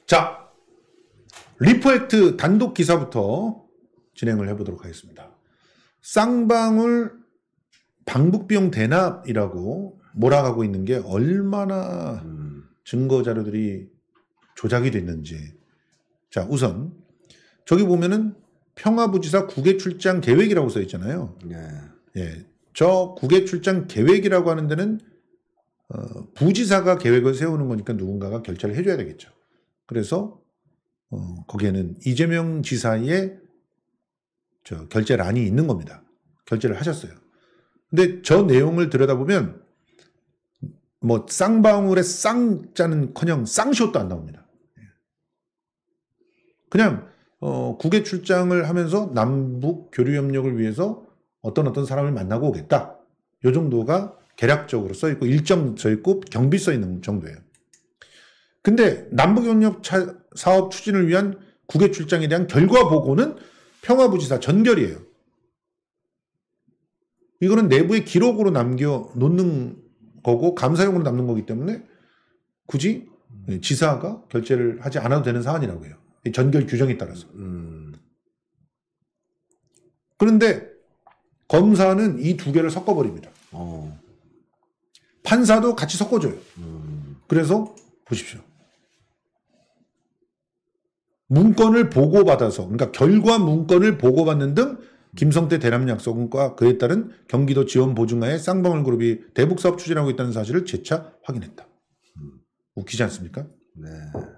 자, 리포액트 단독 기사부터 진행을 해보도록 하겠습니다. 쌍방울 방북비용 대납이라고 몰아가고 있는 게 얼마나 증거 자료들이 조작이 됐는지. 자, 우선 저기 보면은 평화부지사 국외 출장 계획이라고 써 있잖아요. 네. 예, 저 국외 출장 계획이라고 하는 데는 부지사가 계획을 세우는 거니까 누군가가 결제를 해줘야 되겠죠. 그래서 거기에는 이재명 지사의 저 결제란이 있는 겁니다. 결제를 하셨어요. 근데 저 내용을 들여다보면 뭐 쌍방울의 쌍자는커녕 쌍시옷도 안 나옵니다. 그냥 국외 출장을 하면서 남북 교류 협력을 위해서 어떤 사람을 만나고 오겠다. 요 정도가 개략적으로 써 있고 일정 써 있고 경비 써 있는 정도예요. 근데 남북협력 사업 추진을 위한 국외 출장에 대한 결과 보고는 평화부지사 전결이에요. 이거는 내부의 기록으로 남겨 놓는 거고 감사용으로 남는 거기 때문에 굳이 지사가 결제를 하지 않아도 되는 사안이라고 해요. 전결 규정에 따라서. 그런데 검사는 이 두 개를 섞어버립니다. 판사도 같이 섞어줘요. 그래서 보십시오. 문건을 보고받아서, 그러니까 결과 문건을 보고받는 등 김성태 대남 약속과 그에 따른 경기도 지원 보증하에 쌍방울 그룹이 대북 사업 추진하고 있다는 사실을 재차 확인했다. 웃기지 않습니까? 네.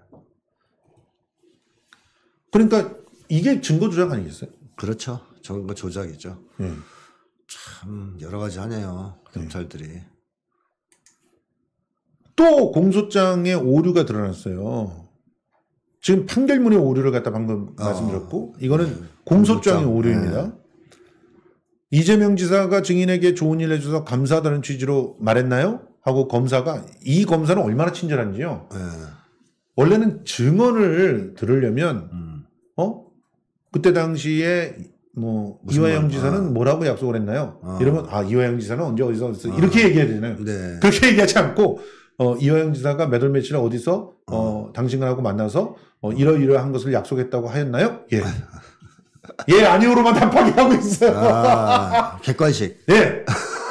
그러니까 이게 증거 조작 아니겠어요? 그렇죠. 증거 조작이죠. 참 여러 가지 하네요. 경찰들이. 또 공소장에 오류가 드러났어요. 지금 판결문의 오류를 갖다 방금 말씀드렸고 이거는 공소장의 오류입니다. 이재명 지사가 증인에게 좋은 일 해줘서 감사하다는 취지로 말했나요? 하고 검사가 이 검사는 얼마나 친절한지요. 원래는 증언을 들으려면 그때 당시에 뭐 이화영 지사는 뭐라고 약속을 했나요? 이러면 이화영 지사는 언제 어디서 이렇게 얘기해야 되잖아요. 네. 그렇게 얘기하지 않고 이화영 지사가 몇 월 며칠에 어디서 당신하고 만나서 이러이러한 것을 약속했다고 하였나요? 예. 예, 아니오로만 답하게 하고 있어요. 객관식. 예.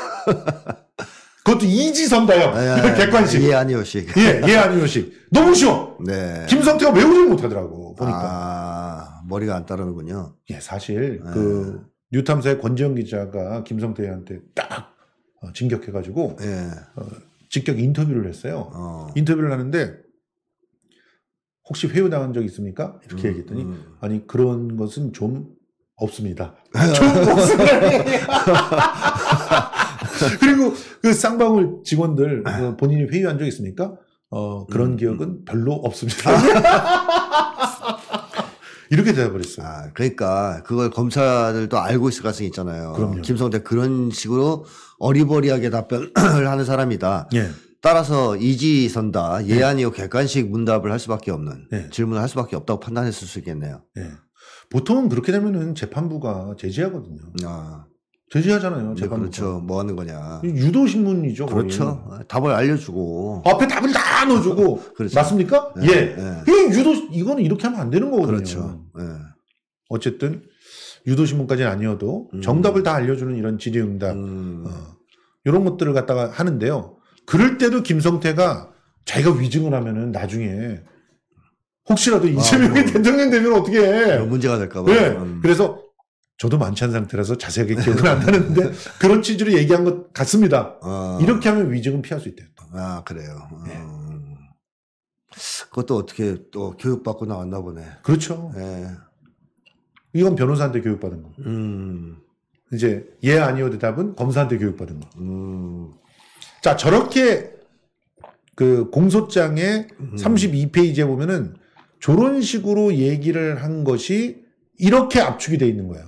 그것도 이지선다요. 객관식. 예, 아니오식. 예, 아니오식. 너무 쉬워. 네. 김성태가 외우질 못하더라고, 보니까. 머리가 안 따르는군요. 예, 사실, 뉴탐사의 권지영 기자가 김성태한테 딱 진격해가지고, 직격 인터뷰를 했어요. 인터뷰를 하는데, 혹시 회유당한 적 있습니까? 이렇게 얘기했더니, 아니, 그런 것은 좀 없습니다. 좀 없습니다. 그리고 그 쌍방울 직원들 본인이 회유한 적 있습니까? 그런 기억은 별로 없습니다. 이렇게 대답을했어요. 그러니까 그걸 검사들도 알고 있을 가능성이 있잖아요. 그럼요. 김성태 그런 식으로 어리버리하게 답변을 하는 사람이다. 예. 따라서 이지선다. 예, 아니요 객관식 문답을 할 수밖에 없는 질문을 할 수밖에 없다고 판단했을 수 있겠네요. 예. 보통은 그렇게 되면은 재판부가 제지하거든요. 제지하잖아요. 재판부가. 그렇죠. 뭐 하는 거냐. 유도신문이죠. 그렇죠. 거의. 답을 알려주고. 앞에 답을 다 넣어주고. 그렇죠. 맞습니까? 예. 이거는 이렇게 하면 안 되는 거거든요. 그렇죠. 어쨌든 유도신문까지는 아니어도 정답을 다 알려주는 이런 질의응답. 이런 것들을 갖다가 하는데요. 그럴 때도 김성태가 자기가 위증을 하면은 나중에 혹시라도 이재명이 대통령 되면 어떻게 해. 문제가 될까봐. 네. 그래서 저도 많지 않은 상태라서 자세하게 기억은 안 나는데 그런 취지로 얘기한 것 같습니다. 이렇게 하면 위증은 피할 수 있대요. 그래요. 그것도 어떻게 또 교육받고 나왔나 보네. 그렇죠. 이건 변호사한테 교육받은 거. 이제 예 아니요 대답은 검사한테 교육받은 거. 자, 저렇게 그 공소장의 32페이지에 보면은 저런 식으로 얘기를 한 것이 이렇게 압축이 돼 있는 거예요.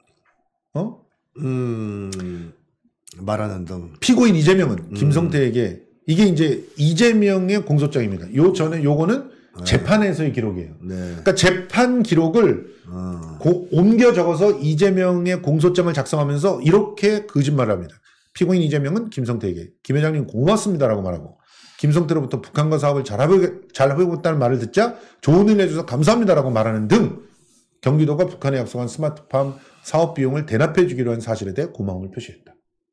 말하는 등. 피고인 이재명은 김성태에게 이게 이제 이재명의 공소장입니다. 요거는 재판에서의 기록이에요. 그러니까 재판 기록을 옮겨 적어서 이재명의 공소장을 작성하면서 이렇게 거짓말을 합니다. 피고인 이재명은 김성태에게 김 회장님 고맙습니다라고 말하고 김성태로부터 북한과 사업을 잘 해보겠다는 말을 듣자 좋은 일 해줘서 감사합니다라고 말하는 등 경기도가 북한에 약속한 스마트팜 사업 비용을 대납해 주기로 한 사실에 대해 고마움을 표시했다.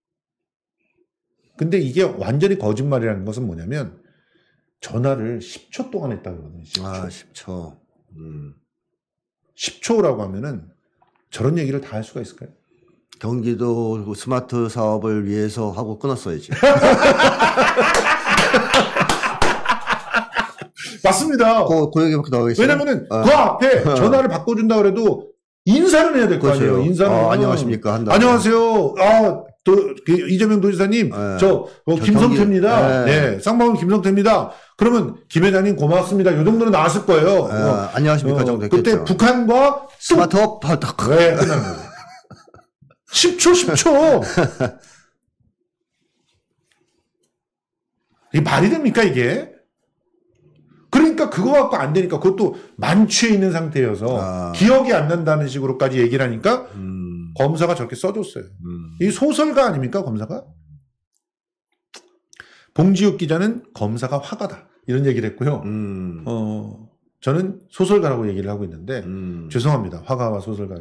근데 이게 완전히 거짓말이라는 것은 뭐냐면 전화를 10초 동안 했다 그러거든요. 10초. 아, 10초. 10초라고 하면은 저런 얘기를 다 할 수가 있을까요? 경기도 스마트 사업을 위해서 하고 끊었어야지. 맞습니다. 그 얘기밖에 나오겠어요. 왜냐면은 그 앞에 전화를 바꿔준다 그래도 인사를 해야 될 거 아니에요. 인사는. 안녕하십니까 한다. 안녕하세요. 이재명 도지사님, 김성태입니다. 네, 쌍방울 김성태입니다. 그러면 김 회장님 고맙습니다. 요 정도는 나왔을 거예요. 안녕하십니까 정도 됐겠죠. 그때 북한과 스마트업 네, 끝나는 거예요. 10초. 이게 말이 됩니까 이게? 그러니까 그거 갖고 안 되니까 그것도 만취해 있는 상태여서 기억이 안 난다는 식으로까지 얘기를 하니까 검사가 저렇게 써줬어요. 이 소설가 아닙니까 검사가? 봉지욱 기자는 검사가 화가다 이런 얘기를 했고요. 저는 소설가라고 얘기를 하고 있는데 죄송합니다. 화가와 소설가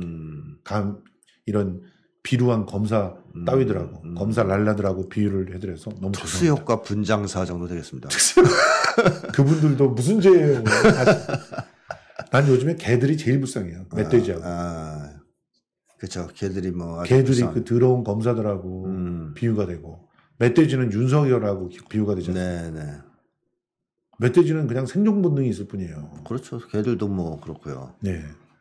이런 비루한 검사 따위들하고 검사 랄라들하고 비유를 해드려서 너무 죄송합니다. 특수효과 분장사 정도 되겠습니다. 그분들도 무슨 죄예요? 난 요즘에 개들이 제일 불쌍해요. 멧돼지하고. 그렇죠. 개들이 개들이 그 더러운 검사들하고 비유가 되고 멧돼지는 윤석열하고 비유가 되잖아요. 네네. 멧돼지는 그냥 생존 본능이 있을 뿐이에요. 그렇죠. 개들도 그렇고요. 네.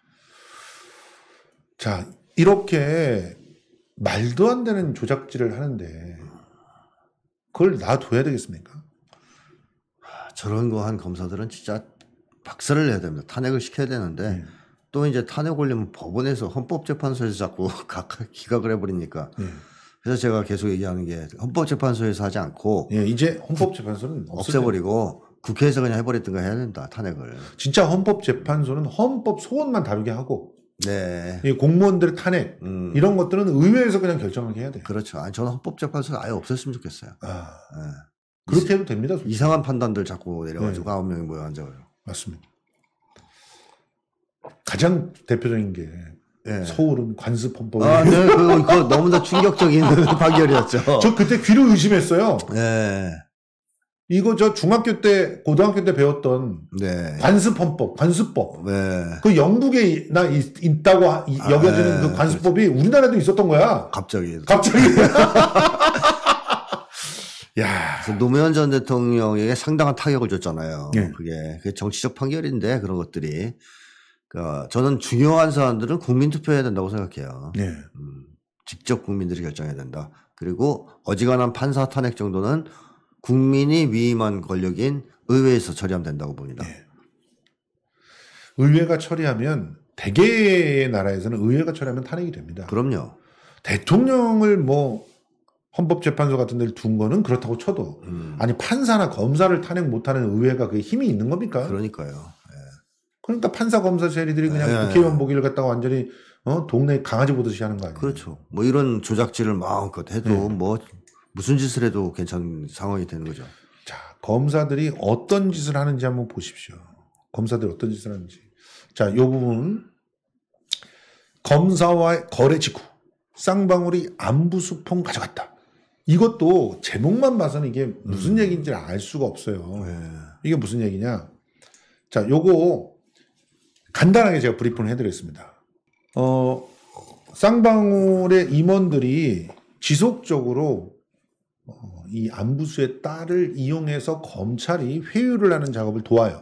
자, 이렇게 말도 안 되는 조작질을 하는데 그걸 놔둬야 되겠습니까? 저런 거 한 검사들은 진짜 박살을 내야 됩니다. 탄핵을 시켜야 되는데 또 이제 탄핵 올리면 법원에서 헌법재판소에서 자꾸 기각을 해버리니까 그래서 제가 계속 얘기하는 게 헌법재판소에서 하지 않고 이제 헌법재판소는 없애버리고 국회에서 그냥 해버렸든가 해야 된다. 탄핵을. 진짜 헌법재판소는 헌법 소원만 다루게 하고 네. 이 공무원들의 탄핵 이런 것들은 의회에서 그냥 결정하게 해야 돼요. 그렇죠. 아니 저는 헌법재판소를 아예 없앴으면 좋겠어요. 그렇게 해도 됩니다. 솔직히. 이상한 판단들 자꾸 내려가지고 9명이 모여 앉아요. 맞습니다. 가장 대표적인 게 서울은 관습헌법. 네, 그거 너무나 충격적인 판결이었죠. 저 그때 귀를 의심했어요. 네. 이거 저 중학교 때, 고등학교 때 배웠던 관습헌법, 관습법. 그 영국에 있다고 여겨지는 그 관습법이 우리나라에도 있었던 거야. 갑자기. 야. 노무현 전 대통령에게 상당한 타격을 줬잖아요. 그게 정치적 판결인데 그런 것들이. 그러니까 저는 중요한 사안들은 국민투표해야 된다고 생각해요. 직접 국민들이 결정해야 된다. 그리고 어지간한 판사 탄핵 정도는 국민이 위임한 권력인 의회에서 처리하면 된다고 봅니다. 의회가 처리하면 대개의 나라에서는 의회가 처리하면 탄핵이 됩니다. 그럼요. 대통령을 헌법재판소 같은 데를 둔 거는 그렇다고 쳐도 아니 판사나 검사를 탄핵 못하는 의회가 그게 힘이 있는 겁니까? 그러니까요. 그러니까 판사 검사 세리들이 그냥 국회의원 보기를 갖다가 완전히 동네 강아지 보듯이 하는 거 아니에요? 그렇죠. 이런 조작질을 마음껏 해도 무슨 짓을 해도 괜찮은 상황이 되는 거죠. 자, 검사들이 어떤 짓을 하는지 한번 보십시오. 검사들이 어떤 짓을 하는지. 자, 요 부분 검사와의 거래 직후 쌍방울이 안부 수폰 가져갔다. 이것도 제목만 봐서는 이게 무슨 얘기인지 알 수가 없어요. 이게 무슨 얘기냐. 자, 요거 간단하게 제가 브리핑을 해드리겠습니다. 쌍방울의 임원들이 지속적으로 이 안부수의 딸을 이용해서 검찰이 회유를 하는 작업을 도와요.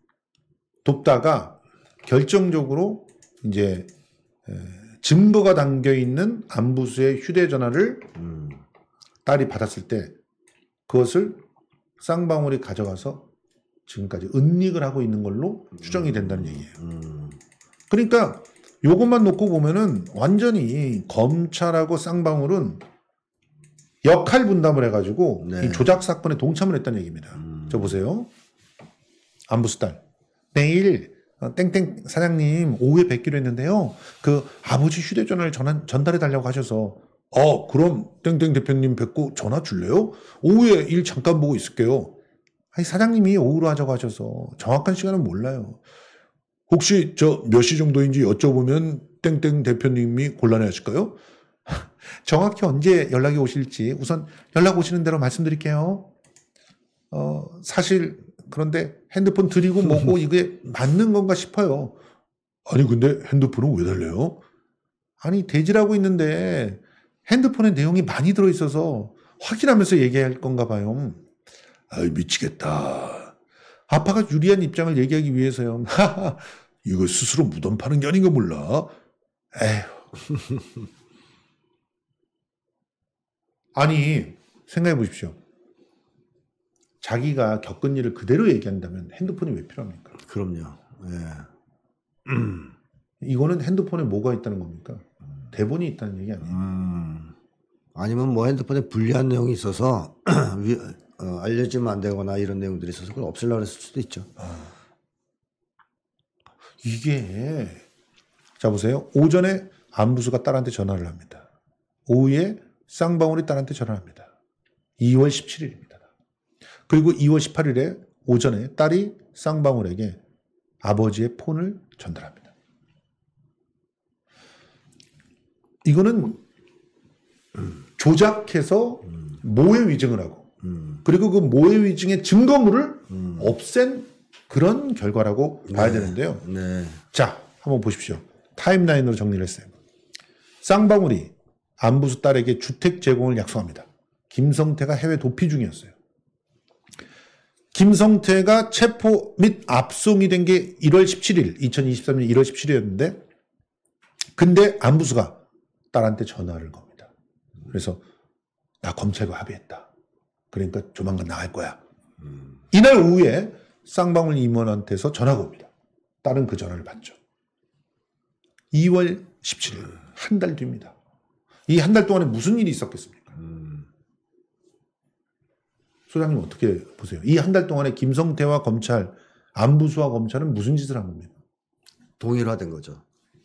돕다가 결정적으로 이제 증거가 담겨 있는 안부수의 휴대전화를 딸이 받았을 때 그것을 쌍방울이 가져가서 지금까지 은닉을 하고 있는 걸로 추정이 된다는 얘기예요. 그러니까 요것만 놓고 보면은 완전히 검찰하고 쌍방울은 역할 분담을 해가지고 이 조작 사건에 동참을 했다는 얘기입니다. 저 보세요. 안부수 딸. 내일 땡땡 사장님 오후에 뵙기로 했는데요. 그 아버지 휴대전화를 전달해 달라고 하셔서 그럼 땡땡 대표님 뵙고 전화 줄래요? 오후에 일 잠깐 보고 있을게요. 아니, 사장님이 오후로 하자고 하셔서 정확한 시간은 몰라요. 혹시 저 몇 시 정도인지 여쭤보면 땡땡 대표님이 곤란해하실까요? 정확히 언제 연락이 오실지 우선 연락 오시는 대로 말씀드릴게요. 사실 그런데 핸드폰 드리고 뭐고 이게 맞는 건가 싶어요. 아니 근데 핸드폰은 왜 달래요? 아니 대지라고 있는데 핸드폰에 내용이 많이 들어있어서 확인하면서 얘기할 건가 봐요. 아이 미치겠다. 아빠가 유리한 입장을 얘기하기 위해서요. 이거 스스로 무덤 파는 게 아닌가 몰라. 에휴. 아니 생각해 보십시오. 자기가 겪은 일을 그대로 얘기한다면 핸드폰이 왜 필요합니까? 그럼요. 예. 이거는 핸드폰에 뭐가 있다는 겁니까? 대본이 있다는 얘기 아니에요? 아니면 뭐 핸드폰에 불리한 내용이 있어서 알려지면 안 되거나 이런 내용들이 있어서 그걸 없애려고 했을 수도 있죠. 이게 자 보세요. 오전에 안부수가 딸한테 전화를 합니다. 오후에 쌍방울이 딸한테 전화를 합니다. 2월 17일입니다. 그리고 2월 18일에 오전에 딸이 쌍방울에게 아버지의 폰을 전달합니다. 이거는 조작해서 모해 위증을 하고 그리고 그 모해 위증의 증거물을 없앤 그런 결과라고 봐야 되는데요. 네. 자, 한번 보십시오. 타임라인으로 정리를 했어요. 쌍방울이 안부수 딸에게 주택 제공을 약속합니다. 김성태가 해외 도피 중이었어요. 김성태가 체포 및 압송이 된 게 1월 17일, 2023년 1월 17일이었는데 근데 안부수가 딸한테 전화를 겁니다. 그래서 나 검찰과 합의했다. 그러니까 조만간 나갈 거야. 이날 오후에 쌍방울 임원한테서 전화가 옵니다. 딸은 그 전화를 받죠. 2월 17일, 한 달 뒤입니다. 이 한 달 동안에 무슨 일이 있었겠습니까? 소장님 어떻게 보세요? 이 한 달 동안에 김성태와 검찰, 안부수와 검찰은 무슨 짓을 한 겁니까? 동일화된 거죠.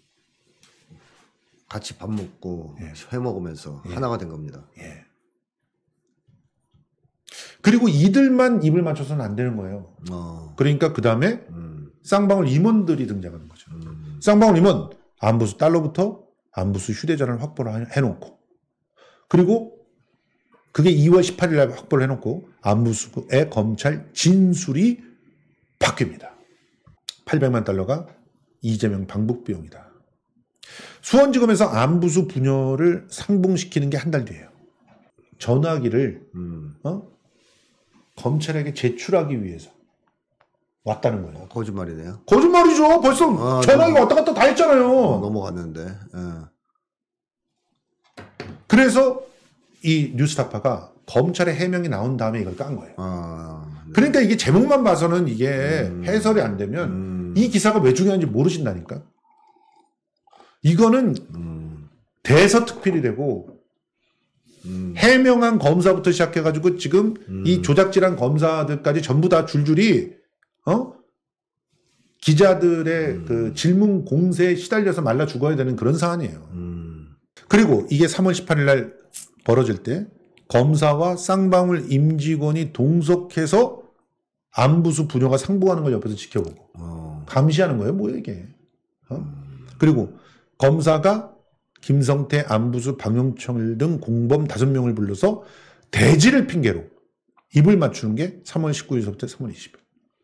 같이 밥 먹고 회 먹으면서 하나가 된 겁니다. 예. 그리고 이들만 입을 맞춰서는 안 되는 거예요. 그러니까 그 다음에 쌍방울 임원들이 등장하는 거죠. 쌍방울 임원, 안부수 딸로부터 안부수 휴대전화를 확보를 해놓고 그리고 그게 2월 18일 날 확보를 해놓고 안부수의 검찰 진술이 바뀝니다. 800만 달러가 이재명 방북 비용이다. 수원지검에서 안부수 부녀를 상봉시키는 게 한 달 뒤예요. 전화기를 검찰에게 제출하기 위해서 왔다는 거예요. 거짓말이네요. 거짓말이죠. 벌써 전화기가 왔다 갔다 다 했잖아요. 넘어갔는데. 그래서 이 뉴스타파가 검찰의 해명이 나온 다음에 이걸 깐 거예요. 네. 그러니까 이게 제목만 봐서는 이게 해설이 안 되면 이 기사가 왜 중요한지 모르신다니까. 이거는 대서특필이 되고 해명한 검사부터 시작해가지고 지금 이 조작질한 검사들까지 전부 다 줄줄이 기자들의 그 질문 공세에 시달려서 말라 죽어야 되는 그런 사안이에요. 그리고 이게 3월 18일 날 벌어질 때 검사와 쌍방울 임직원이 동석해서 안부수 부녀가 상봉하는 걸 옆에서 지켜보고 감시하는 거예요. 뭐야 이게. 그리고 검사가 김성태, 안부수, 박용철 등 공범 5명을 불러서 대지를 핑계로 입을 맞추는 게 3월 19일서부터 3월 20일.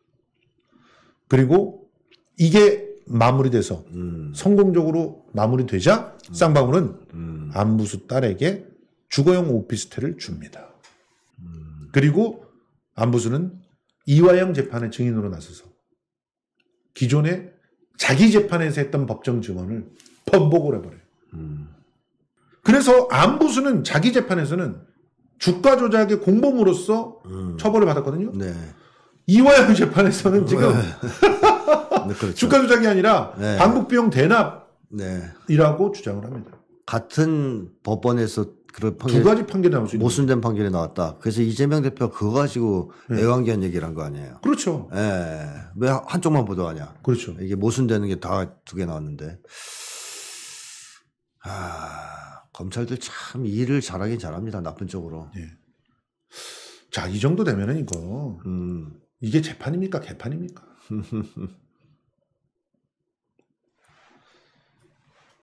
그리고 이게 마무리돼서 성공적으로 마무리되자 쌍방울은 안부수 딸에게 주거용 오피스텔을 줍니다. 그리고 안부수는 이화영 재판의 증인으로 나서서 기존에 자기 재판에서 했던 법정 증언을 번복을 해버려요. 그래서 안부수는 자기 재판에서는 주가 조작의 공범으로서 처벌을 받았거든요. 네. 이화영 재판에서는 지금 네, 그렇죠. 주가 조작이 아니라 방북 비용 대납이라고 주장을 합니다. 같은 법원에서 그런 두 가지 판결이 나올 수 있는 모순된 판결이 나왔다. 그래서 이재명 대표가 그거 가지고 애완견 얘기를 한 거 아니에요. 그렇죠. 왜 한쪽만 보도하냐. 그렇죠. 이게 모순되는 게 다 2개 나왔는데. 검찰들 참 일을 잘하긴 잘합니다. 나쁜 쪽으로. 예. 자, 이 정도 되면은 이거 이게 재판입니까? 개판입니까?